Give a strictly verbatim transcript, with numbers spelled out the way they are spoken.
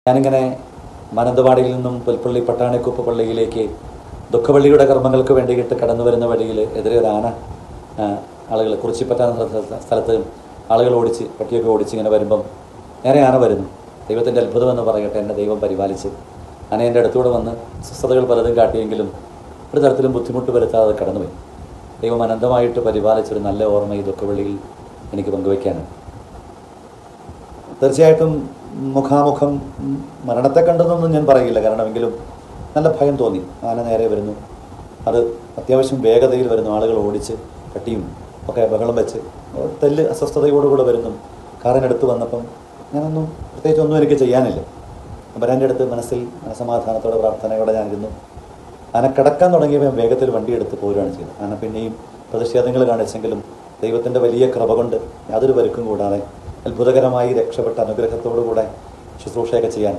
ഞാനിങ്ങനെ മാനന്തവാടിയിൽ നിന്നും പുൽപ്പള്ളി പട്ടാണിക്കുപ്പ് പള്ളിയിലേക്ക് ദുഃഖവള്ളിയുടെ കർമ്മങ്ങൾക്ക് വേണ്ടിയിട്ട് കടന്നു വരുന്ന വഴിയിൽ എതിരെ ഒരു ആന ആളുകൾ കുറിച്ചിപ്പറ്റാൻ സ്ഥലത്ത് ആളുകൾ ഓടിച്ച് പട്ടിയൊക്കെ ഓടിച്ച് ഇങ്ങനെ വരുമ്പം നേരെ ആന വരുന്നു. ദൈവത്തിൻ്റെ അത്ഭുതമെന്ന് പറയട്ടെ, എൻ്റെ ദൈവം പരിപാലിച്ച് ആന എൻ്റെ അടുത്തൂടെ വന്ന് സ്വസ്ഥതകൾ പലതും കാട്ടിയെങ്കിലും ഒരു തരത്തിലും ബുദ്ധിമുട്ട് വരുത്താതെ കടന്നുപോയി. ദൈവം അനന്തമായിട്ട് പരിപാലിച്ചൊരു നല്ല ഓർമ്മ ഈ ദുഃഖവള്ളിയിൽ എനിക്ക് പങ്കുവയ്ക്കാനാണ്. തീർച്ചയായിട്ടും മുഖാമുഖം മരണത്തെ കണ്ടെന്നൊന്നും ഞാൻ പറയില്ല, കാരണം എങ്കിലും നല്ല ഭയം തോന്നി. ആന നേരെ വരുന്നു, അത് അത്യാവശ്യം വേഗതയിൽ വരുന്നു, ആളുകൾ ഓടിച്ച് പട്ടിയും ഒക്കെ ബഹളം വെച്ച് തെല്ല് അസ്വസ്ഥതയോടുകൂടെ വരുന്നു. കാറിനടുത്ത് വന്നപ്പം ഞാനൊന്നും പ്രത്യേകിച്ചൊന്നും എനിക്ക് ചെയ്യാനില്ല. വരാൻ്റെ അടുത്ത് മനസ്സിൽ മനസമാധാനത്തോടെ പ്രാർത്ഥനയോടെ ഞാനിരുന്നു. ആന കിടക്കാൻ തുടങ്ങിയപ്പോൾ ഞാൻ വേഗത്തിൽ വണ്ടിയെടുത്ത് പോരുകയാണ് ചെയ്തത്. ആന പിന്നെയും പ്രതിഷേധങ്ങൾ കാണിച്ചെങ്കിലും ദൈവത്തിൻ്റെ വലിയ കൃപ കൊണ്ട് യാതൊരു പരുക്കും കൂടാതെ അത്ഭുതകരമായി രക്ഷപ്പെട്ട അനുഗ്രഹത്തോടുകൂടെ ശുശ്രൂഷയൊക്കെ ചെയ്യാൻ